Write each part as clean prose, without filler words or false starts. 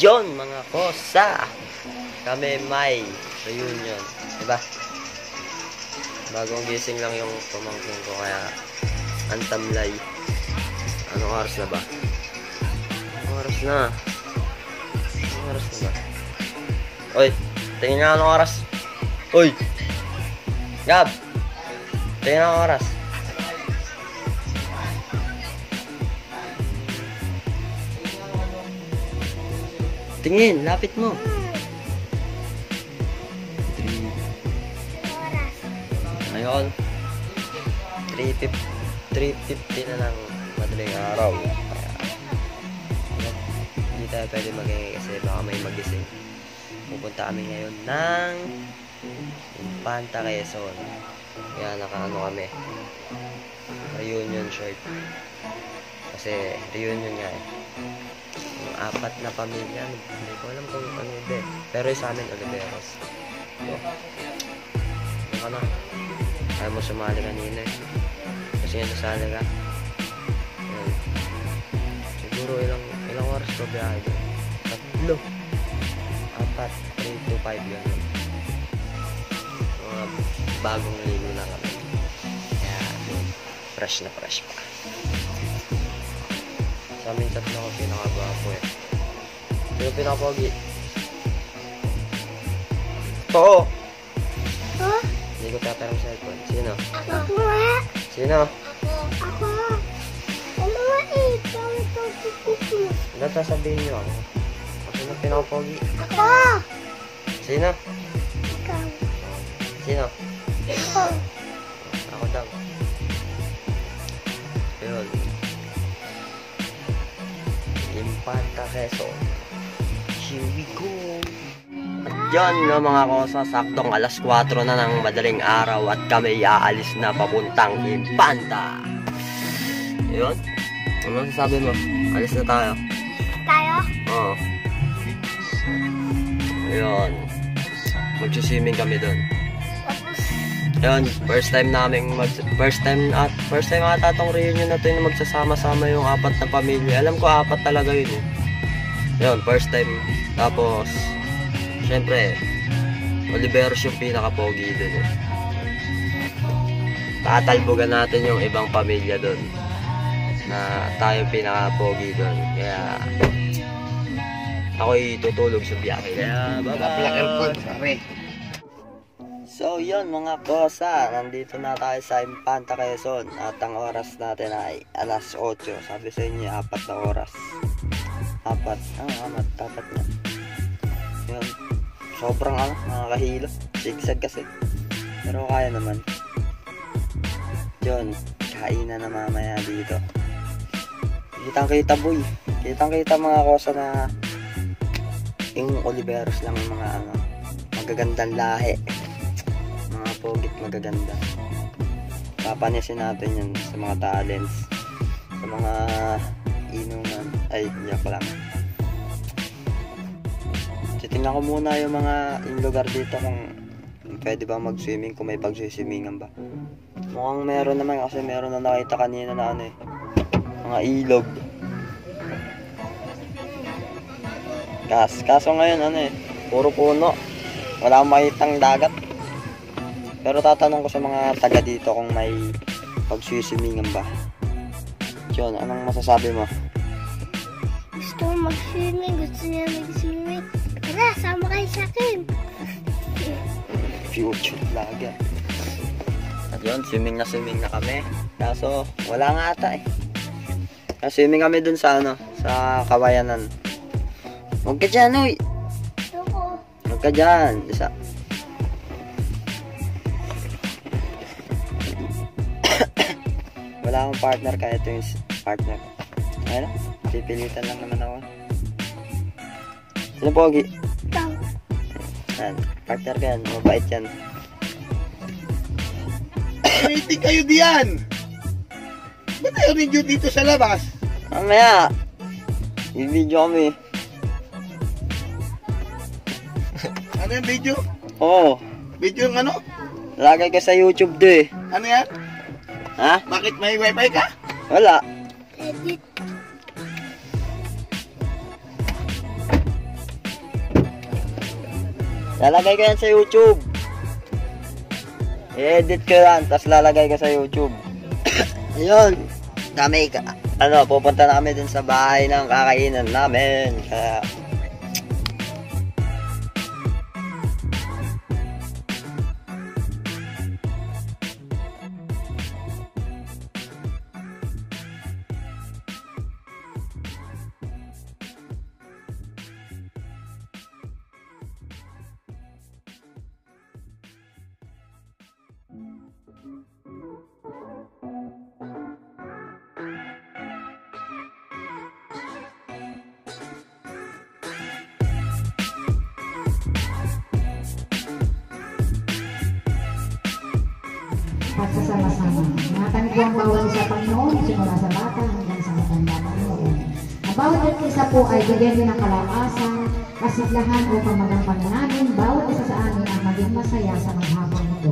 Yun mga kosa, kami may reunion, diba? Bagong gising lang yung pamangkin ko kaya antamlay. Anong oras na ba? Anong oras na? Anong oras na ba? Oy, tingin nga anong oras. Oy! Gab! Tingin nga anong oras. Tingin, lapit mo. 3. Ngayon, 3:50 na ng madaling araw. Kaya, hindi tayo pwede magingay kasi baka may magising. Pupunta kami ngayon ng Infanta, Quezon. Kaya nakaano kami. Reunion shirt. Kasi reunion nga eh. Yung 4 na pamilya. Hindi ko alam kung ano hindi. Pero yung sa amin, Oliveros. So, ano ka na? Ayaw mo sumali kanina eh. Kasi nga sasali ka. Siguro ilang oras ko biyahe doon. 3, 4, 3 to 5 yun. Mga bagong ligo na kami. Kaya, fresh na fresh pa. Sa amin 3 ako pinakagwapo eh. Sino pinakapogi? Oo! Huh? Hindi ko tatarang cellphone. Sino? Ako nga! Sino? Ako! Ano nga eh? Kami ito kukuku. Ano sasabihin nyo ako? Sino pinakapogi? Ako! Sino? Ikaw! Sino? Ako! Ako daw. Yun. Infanta, Quezon. Here we go. At yan no, mga kosa, saktong alas 4 na ng madaling araw at kami aalis na papuntang Infanta. Yun. Ano sasabi mo? Alis na tayo. Tayo? Oo. Yun. Magsiswimming kami doon. Tapos, Yun, first time ata tong reunion na to yung magsasama-sama yung 4 na pamilya. Alam ko 4 talaga yun eh. Yun, first time. Tapos, syempre, Oliveros yung pinaka-pogi dun eh. Tatalbogan natin yung ibang pamilya dun. Na tayo pinaka-pogi dun. Kaya, ako'y tutulog sa biyahe. Kaya, bye-bye! So yun mga kosa, nandito na tayo sa Infanta, Quezon at ang oras natin ay alas 8. Sabi sa inyo 4 na oras. 4 na. Yun, sobrang nakakahilo, zigzag kasi. Pero kaya naman. Yun, kainan na mamaya dito. Kitang kita boy, kitang kita mga kosa na yung Oliveros lang yung mga magagandang lahi. Pogit magaganda. Papanisin natin yan sa mga talents, sa mga inuman. Ay, yak lang. So, tingnan ko muna yung lugar dito kung pwede ba mag-swimming, kung may pag-swimming ba. Mukhang meron naman kasi meron na nakita kanina na mga ilog. Kaso ngayon puro puno. Wala akong makitang dagat. Pero tatanong ko sa mga taga dito kung may pagsiswimingan ba. John, anong masasabi mo? gusto mo mag-swimming, gusto niya mag-swimming. Tara, sama kayo sa akin. Future vlogger. At yun, swimming na kami. Kaso, wala nga ata eh. Swimming kami dun sa sa Kawayanan. Huwag ka dyan, uy! Huwag ka dyan. Wala akong partner, kaya ito yung partner. Ayun, pipilitan lang naman ako. Sino pogi? Ikaw. Yan, partner ka yan, mabait yan. Waiting kayo diyan! Ba't tayo video dito sa labas? Mamaya, i-video kami. Ano yung video? Oo, Video yung ano? lagay ka sa YouTube do eh. Ano yan? Ha? Bakit may wifi ka? Wala. Edit. Lalagay ko yan sa YouTube. I-edit ko yan, tapos lalagay ko sa YouTube. Yun. Kami, pupunta na kami dun sa bahay ng kakainan namin. Kaya, pagsasama-sama. Ingatan ko ang bawat isa, Panginoon, simula sa bata hanggang sa matanda, Panginoon. Ang bawat isa po ay bigyan din ng kalakasan, kasiglahan upang magampanan namin, bawat isa sa amin ang maging masaya sa maghapong mundo.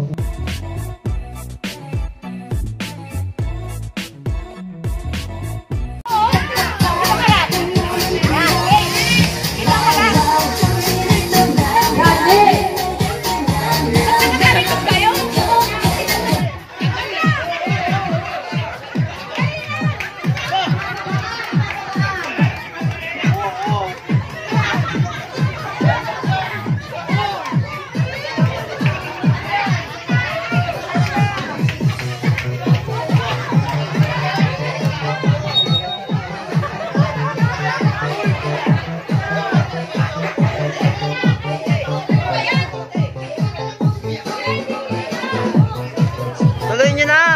tuloy nyo na!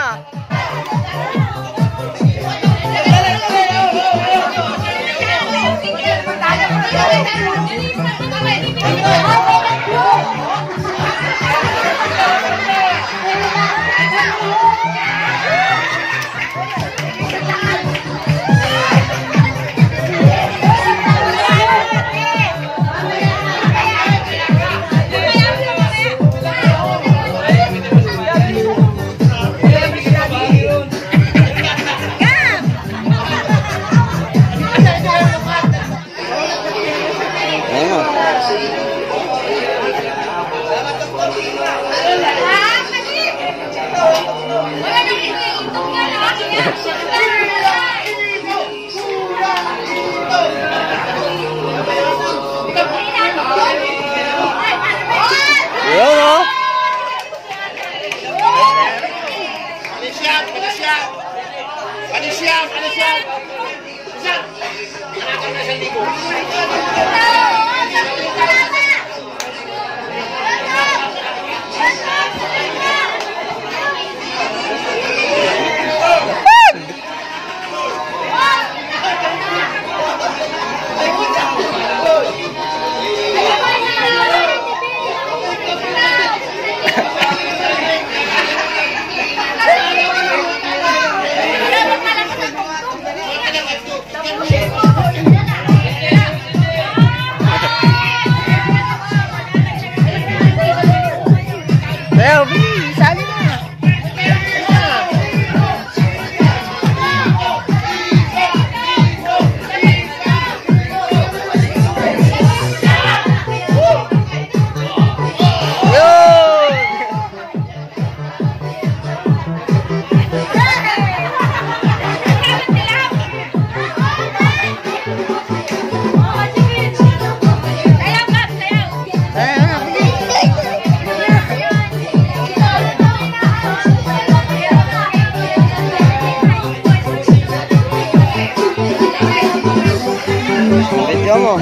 Video mo.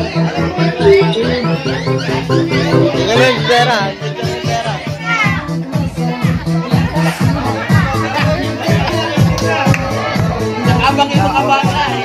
Tingnan mo yung pera. Nakabang yung mga bata eh.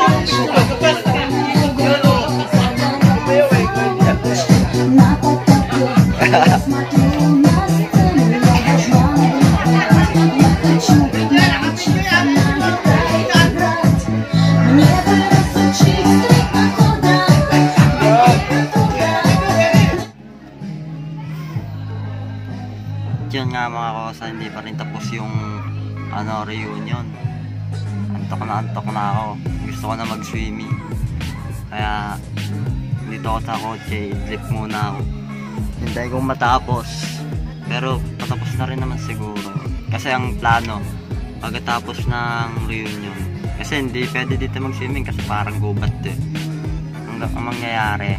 Yun nga mga kosa, hindi pa rin tapos yung reunion. Antok na ako. Gusto ko na mag-swimming. Kaya dito ako sa kotse, idlip muna ako. Hintay kong matapos. Pero patapos na rin naman siguro. Kasi ang plano, pagkatapos ng reunion. Kasi hindi pwede dito mag-swimming kasi parang gubat eh. Ang mangyayari,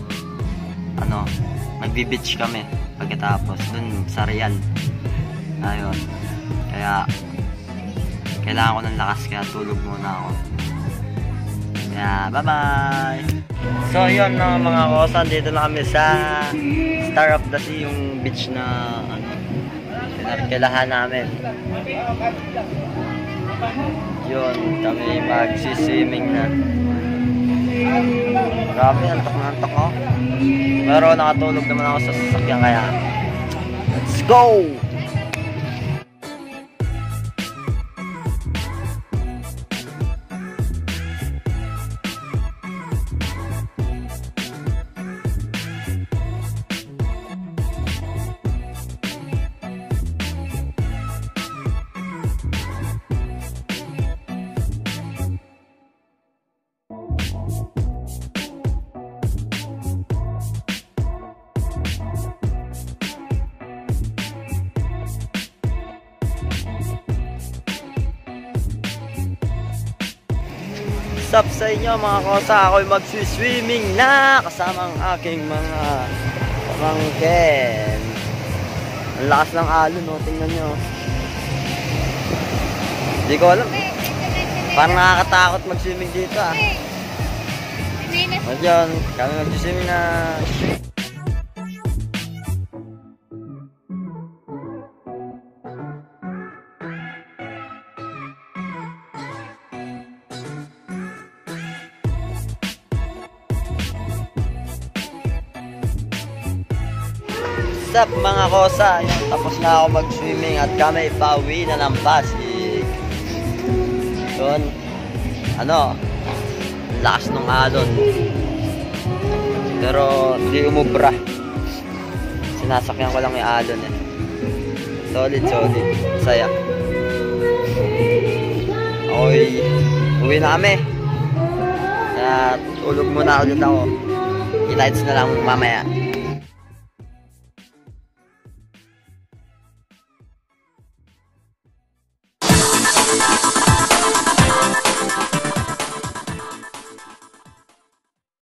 magbi-beach kami pagkatapos dun sa Real. Ayun. Kaya kailangan ko ng lakas kaya tulog muna ako. Kaya bye-bye! So yun mga kosan, dito na kami sa Star of the Sea, yung beach na pinarkelahan namin. Yun, kami magsiswimming na. Grabe, antok na antok ako. Pero nakatulog naman ako sa sasakyan kaya let's go! What's up sa inyo mga kosa? Ako'y magsiswimming na kasama ang aking mga pamangkin. Ang lakas ng alon, no? Tingnan nyo. Hindi ko alam. Parang nakakatakot mag-swimming dito ah. Diyan, kami magsiswimming na. What's up mga kosa? Ayan, tapos na ako mag-swimming at kami pauwi na ng Pasig. Doon, lakas ng alon. Pero hindi umubra. Sinasakyan ko lang yung alon eh. Solid. Saya. Ako'y uwi na kami. Kaya tulog muna ulit ako. Kita-kits na lang mamaya.